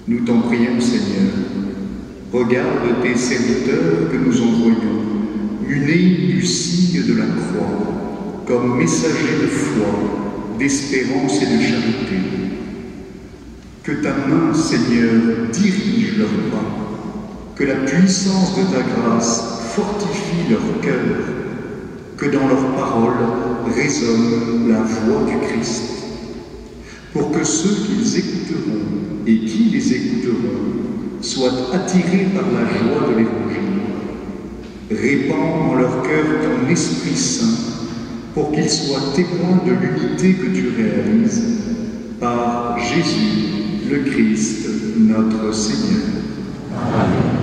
Nous t'en prions, Seigneur. Regarde tes serviteurs que nous envoyons, munis du signe de la croix, comme messagers de foi, d'espérance et de charité. Que ta main, Seigneur, dirige leurs pas, que la puissance de ta grâce fortifie leur cœur, que dans leurs paroles résonne la voix du Christ, pour que ceux qu'ils écouteront et qui les écouteront soient attirés par la joie de l'Évangile. Répands en leur cœur ton Esprit Saint, pour qu'ils soient témoins de l'unité que tu réalises, par Jésus, le Christ, notre Seigneur. Amen.